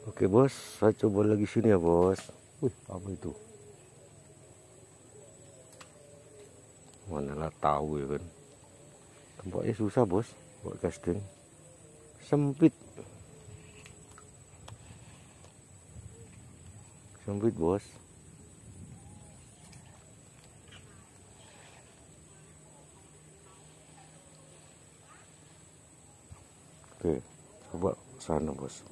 Oke bos, saya coba lagi sini ya bos. Wih, apa itu? Manalah tahu ya kan. Tempatnya susah bos buat casting. Sempit. Sempit bos. Oke, coba sana bos.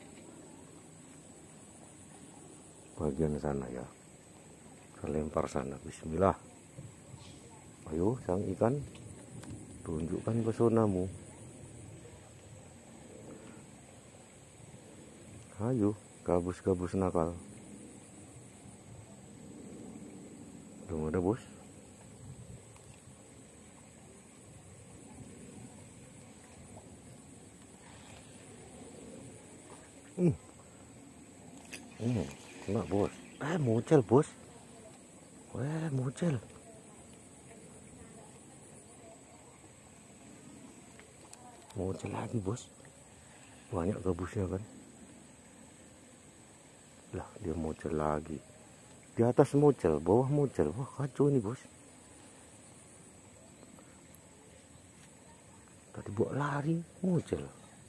Bagian sana ya. Saya lempar sana. Bismillah. Ayo sang ikan, tunjukkan pesonamu. Ayo, gabus-gabus nakal. Belum ada bos. Kena bos. Muncul bos. Muncul. Muncul lagi bos. Banyak gabusnya kan. Lah dia muncul lagi. Di atas muncul, bawah muncul. Wah kacau ini bos. Tadi buat lari muncul.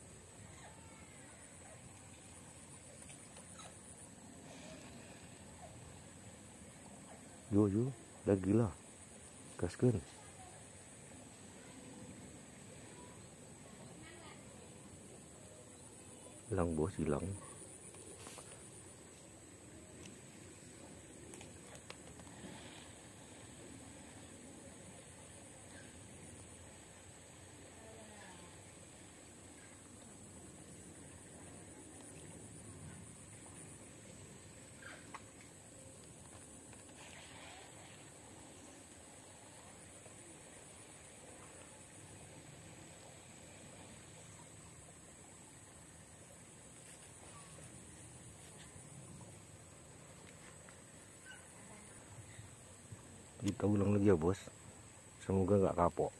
Yo, lagi lah. Gaskan. Hilang bos, hilang. Kita ulang lagi ya bos. Semoga nggak kapok.